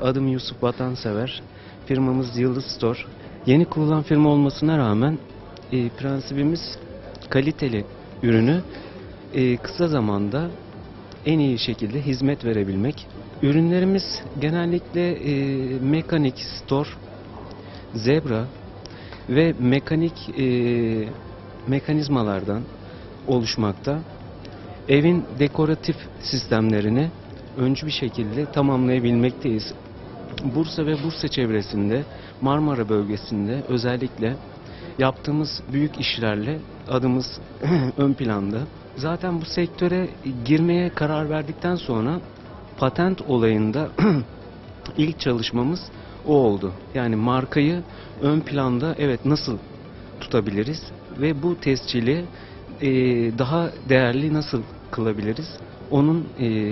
Adım Yusuf Vatansever. Firmamız Yıldız Store. Yeni kurulan firma olmasına rağmen prensibimiz kaliteli ürünü kısa zamanda en iyi şekilde hizmet verebilmek. Ürünlerimiz genellikle mekanik store, zebra ve mekanik mekanizmalardan oluşmakta. Evin dekoratif sistemlerini öncü bir şekilde tamamlayabilmekteyiz. Bursa ve Bursa çevresinde, Marmara bölgesinde özellikle yaptığımız büyük işlerle adımız ön planda. Zaten bu sektöre girmeye karar verdikten sonra patent olayında ilk çalışmamız o oldu. Yani markayı ön planda nasıl tutabiliriz ve bu tescili daha değerli nasıl kılabiliriz? Onun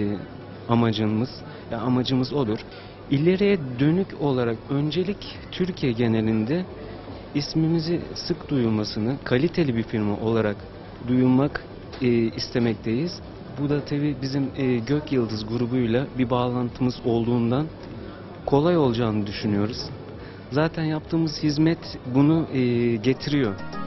amacımız odur. İleriye dönük olarak öncelik Türkiye genelinde ismimizi sık duyulmasını, kaliteli bir firma olarak duyulmak istemekteyiz. Bu da tabii bizim Gök Yıldız grubuyla bir bağlantımız olduğundan kolay olacağını düşünüyoruz. Zaten yaptığımız hizmet bunu getiriyor.